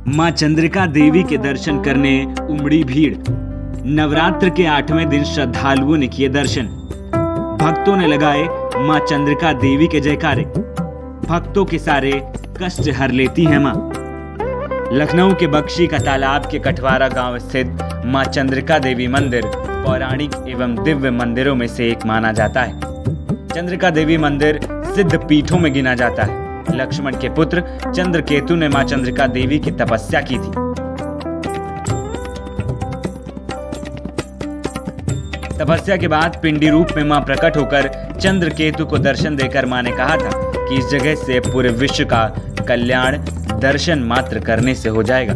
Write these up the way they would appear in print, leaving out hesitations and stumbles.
मां चंद्रिका देवी के दर्शन करने उमड़ी भीड़। नवरात्र के 8वें दिन श्रद्धालुओं ने किए दर्शन। भक्तों ने लगाए मां चंद्रिका देवी के जयकारे। भक्तों के सारे कष्ट हर लेती हैं मां। लखनऊ के बख्शी का तालाब के कठवारा गांव स्थित मां चंद्रिका देवी मंदिर पौराणिक एवं दिव्य मंदिरों में से एक माना जाता है। चंद्रिका देवी मंदिर सिद्ध पीठों में गिना जाता है। लक्ष्मण के पुत्र चंद्रकेतु ने मां चंद्रिका देवी की तपस्या की थी। तपस्या के बाद पिंडी रूप में मां प्रकट होकर चंद्रकेतु को दर्शन देकर मां ने कहा था कि इस जगह से पूरे विश्व का कल्याण दर्शन मात्र करने से हो जाएगा।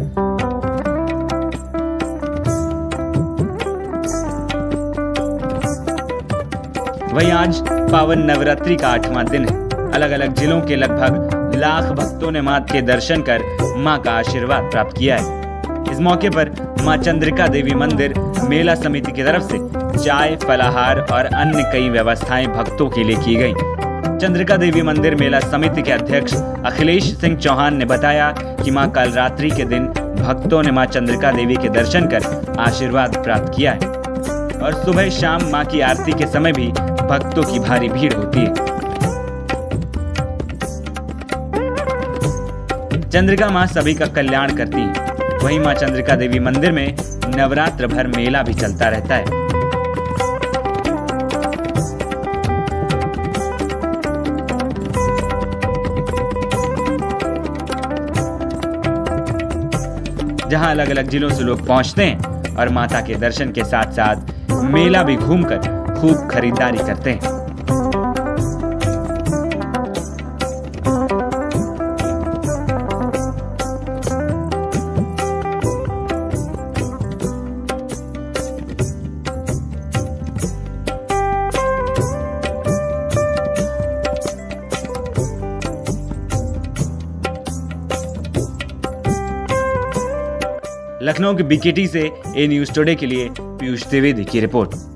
वहीं आज पावन नवरात्रि का 8वां दिन है। अलग अलग जिलों के लगभग लाख भक्तों ने मां के दर्शन कर मां का आशीर्वाद प्राप्त किया है। इस मौके पर मां चंद्रिका देवी मंदिर मेला समिति की तरफ से चाय, फलाहार और अन्य कई व्यवस्थाएं भक्तों के लिए की गई। चंद्रिका देवी मंदिर मेला समिति के अध्यक्ष अखिलेश सिंह चौहान ने बताया कि मां कल रात्रि के दिन भक्तों ने मां चंद्रिका देवी के दर्शन कर आशीर्वाद प्राप्त किया है और सुबह शाम मां की आरती के समय भी भक्तों की भारी भीड़ होती है। चंद्रिका मां सभी का कल्याण करती है। वहीं मां चंद्रिका देवी मंदिर में नवरात्र भर मेला भी चलता रहता है। जहां अलग अलग जिलों से लोग पहुंचते हैं और माता के दर्शन के साथ साथ मेला भी घूमकर खूब खरीदारी करते हैं। लखनऊ के बीकेटी से ए न्यूज़ टुडे के लिए पीयूष द्विवेदी की रिपोर्ट।